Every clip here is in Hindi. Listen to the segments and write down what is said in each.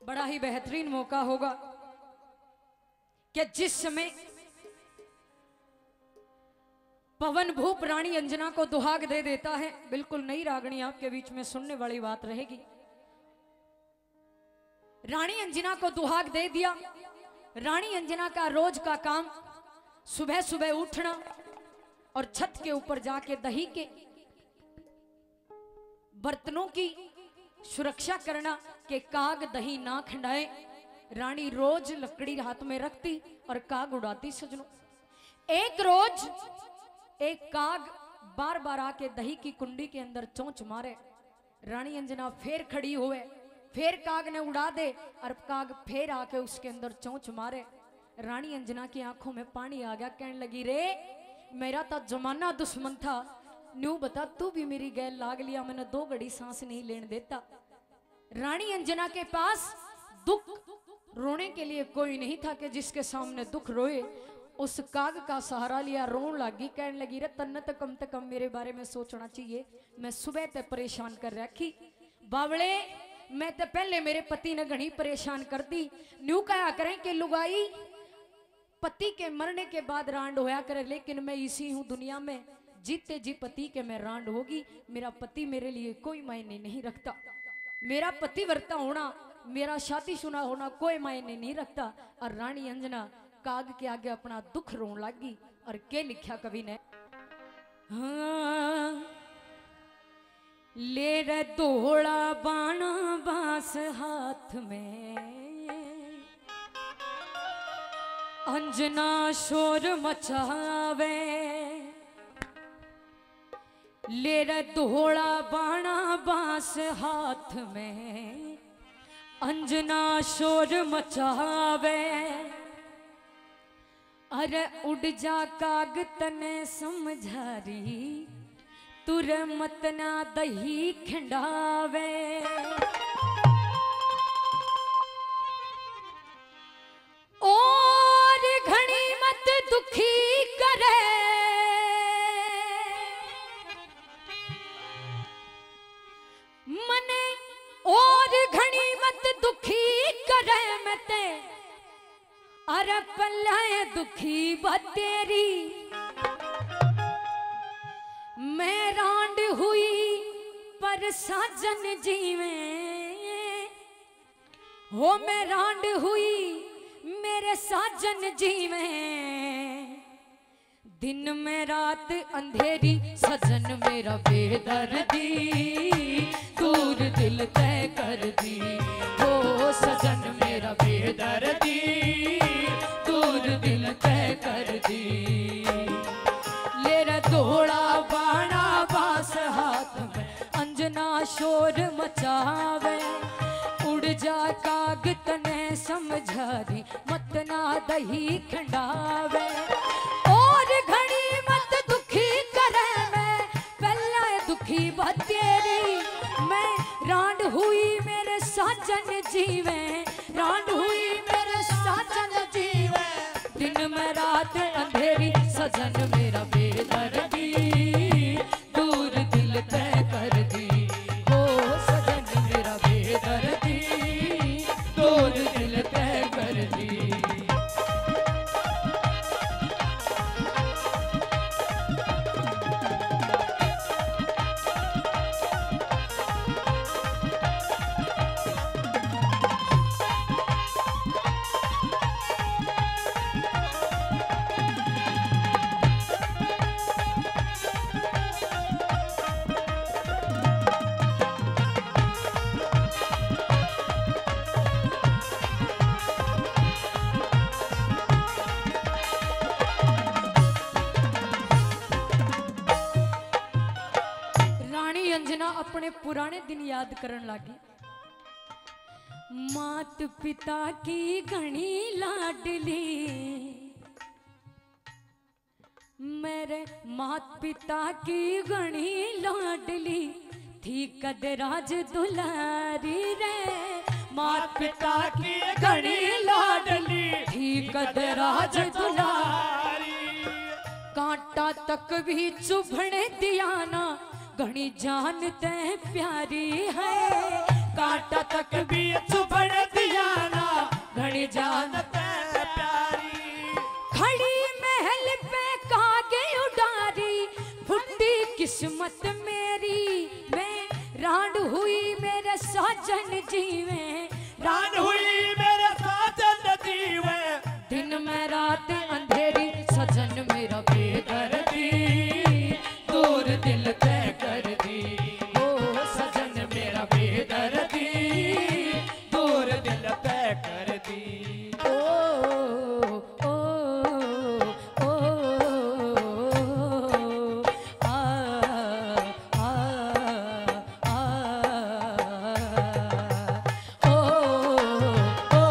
बड़ा ही बेहतरीन मौका होगा कि जिस समय पवन भूप रानी अंजना को दुहाग दे देता है, बिल्कुल नई रागनी आपके बीच में सुनने वाली बात रहेगी। रानी अंजना को दुहाग दे दिया। रानी अंजना का रोज का काम सुबह सुबह उठना और छत के ऊपर जाके दही के बर्तनों की सुरक्षा करना कि काग दही ना खंडाए। रानी रोज लकड़ी हाथ में रखती और काग उड़ाती। सजनों, एक रोज एक काग बार बार आके दही की कुंडी के अंदर चोंच मारे। रानी अंजना फिर खड़ी हुए, फिर काग ने उड़ा दे और काग फिर आके उसके अंदर चोंच मारे। रानी अंजना की आंखों में पानी आ गया, कहने लगी, रे मेरा तो जमाना दुश्मन था, न्यू बता तू भी मेरी गैल लाग लिया, मैंने 2 घड़ी सांस नहीं लेने देता। रानी अंजना के पास दुख रोने के लिए कोई नहीं था कि जिसके सामने दुख रोए। उस काग का सहारा लिया, रोन लगी, कहने लगी, रे तन्ने तो कम से कम मेरे बारे में सोचना चाहिए, मैं सुबह ते परेशान कर रखी। बावले, मैं तो पहले मेरे पति ने घनी परेशान कर दी। न्यू कहा करें कि लुगाई पति के मरने के बाद रांड होया करे, लेकिन मैं इसी हूं दुनिया में, जीते जी पति के मैं रांड होगी। मेरा पति मेरे लिए कोई मायने नहीं रखता, मेरा पतिव्रता होना, मेरा शादीशुदा होना कोई मायने नहीं रखता। और रानी अंजना काग के आगे अपना दुख रोन लगी। और क्या लिखा कवि ने, हाँ, ले रे दोहड़ा बाणा बांस हाथ में, अंजना शोर मचावे। ले रे दोहड़ा बाणा बांस हाथ में, अंजना शोर मचावे। अरे उड़ जा काग तने समझारी, तुर मत ना दही खंडावे। और घनी मत दुखी करे, मने और घनी मत दुखी करे। मैं ते अरे पल्ले दुखी बतेरी, मैं रांड हुई पर साजन जीवे। हो मैं रांड हुई मेरे साजन जीवे, दिन में रात अंधेरी, सजन मेरा बेदर्दी, दूर दिल तय कर दी। हो सजन मेरा बेदर्दी, दूर दिल तय कर दी। ले रे दोहड़ा बाणा बांस हाथ में, अंजना शोर मचावे। उड़ जा काग तने समझारी, मत ना दही खंडावे। और घड़ी मत दुखी करे, मैं पहले दुखी बतेरी। मैं रांड हुई मेरे साजन जीवे, रांड हुई मेरे साजन जीवे। दिन में रात अंधेरी, सजन मेरा बेदर्दी, दूर दिल तय कर दी। हो सजन मेरा बेदर्दी, दूर दिल तय कर दी। अपने पुराने दिन याद करन लगी। मात पिता की घनी लाडली, मेरे मात पिता की घनी लाडली, थी कदराज दुलारी रे। मात पिता की घनी लाडली, थी कदराज दुलारी। कांटा तक भी चुभने दिया ना, घनी जानते प्यारी है। कांटा तक भी चुभने दिया जीवे, रान हुई मेरे साजन जीवे, दिन में रात अंधेरी सजन मेरा बेदर्दी, दूर दिल तय कर दी। ओ सजन मेरा बेदर्दी, दूर दिल तय कर दी। ओ ओ ओ आ आ आ ओ ओ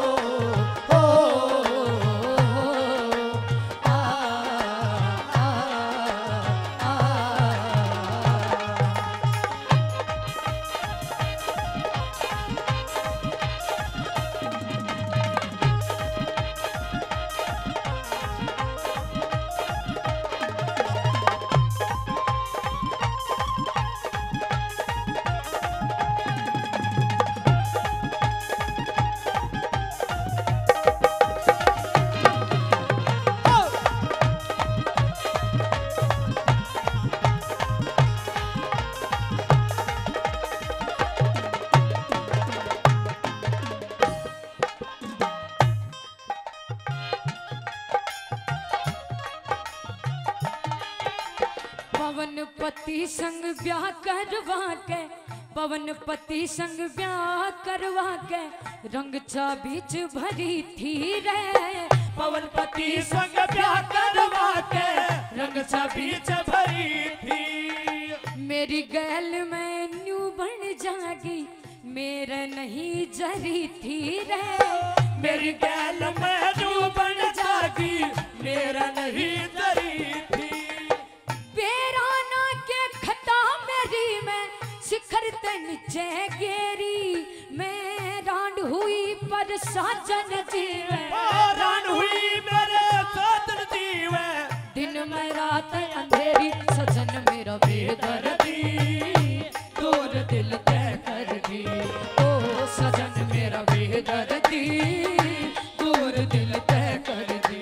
पवन पति संग ब्याह करवा के, पवन पति संग ब्याह करवा के, रंग चाबीच भरी थी रे। पवन पति संग ब्याह करवा के, रंग बीच भरी थी। मेरी गैल में न्यू बन जागी, मेरे नहीं जरी थी रे। मेरी गैल में न्यू बन जागी, मेरा नहीं जरी थी। बेराना के खता मेरी में, शिखर ते नीचे गेरी, मैं रांड हुई पर साजन जीवे, रान हुई मेरे साजन जीवे, दिन में रात अंधेरी सजन मेरा बेदर्दी, दूर दिल तय कर दी। ओ सजन मेरा बेदर्दी, दूर दिल तय कर दी।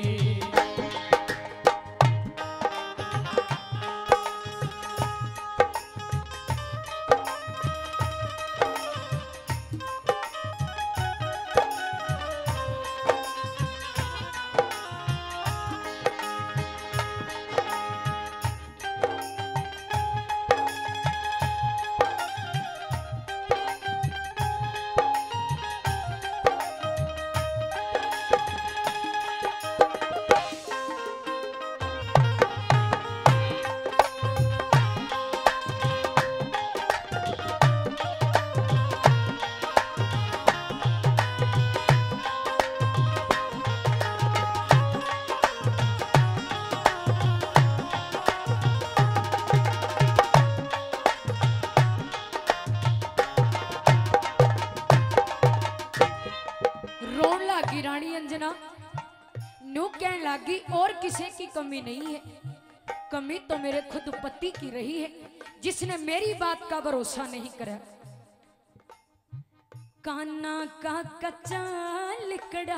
रोन लागी रानी अंजना, नू कहने लागी और किसी की कमी नहीं है, कमी तो मेरे खुद पति की रही है, जिसने मेरी बात का भरोसा नहीं करा। काना का कच्चा लिकड़ा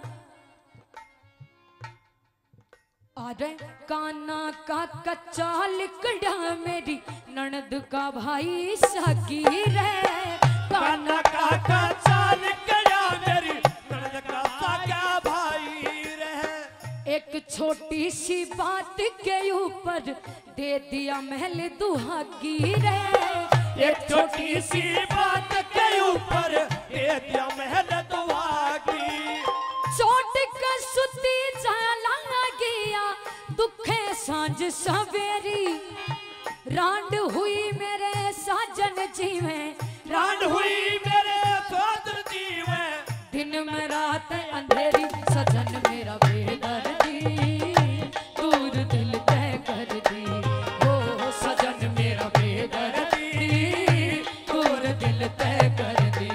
आ जाए, काना का कच्चा लिकड़ा मेरी ननद का भाई साकी रे। काना का कच्चा लिकड़ा मेरी ननद का साका भाई रहे। एक छोटी सी बात के ऊपर दे दिया महल दुहागी रे। एक छोटी सी बात के ऊपर दे दिया महल दुहागी। चोट का सुती जाला गया दुखे सांझ सवेरी, रांड हुई मेरे साजन जीवे, रान हुई मेरे साजन जीवे, दिन में रात अंधेरी सजन मेरा बेदर्दी, दूर दिल तय कर दी। ओ सजन मेरा बेदर्दी, दूर दिल तय कर दी।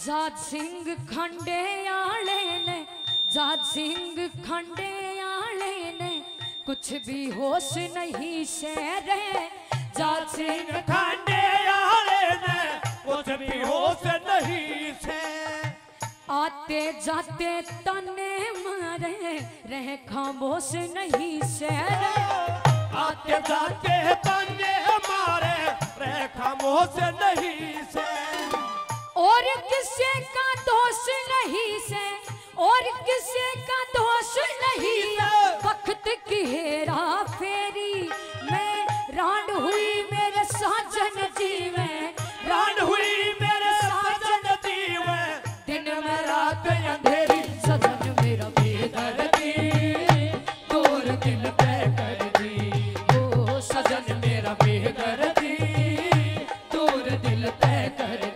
जात सिंह खंडे आले ने, जात सिंह खंडे आले ने कुछ भी होश नहीं से रहे। जात सिंह खंडे आले ने कुछ भी होश नहीं से। आते जाते तने मारे रहे खामोश नहीं से रहे। आते जाते तने मारे रहे खामोश नहीं से। और किसी का दोष नहीं से, और किसी का दोष नहीं है। वक्त की हेरा फेरी में रान हुई मेरे साजन जी में, रान हुई मेरे साजन जी में। दिन में रात अंधेरी सजन मेरा बेदर्दी दूर दिल पे कर दी। ओ सजन मेरा बेदर्दी दूर दिल पे कर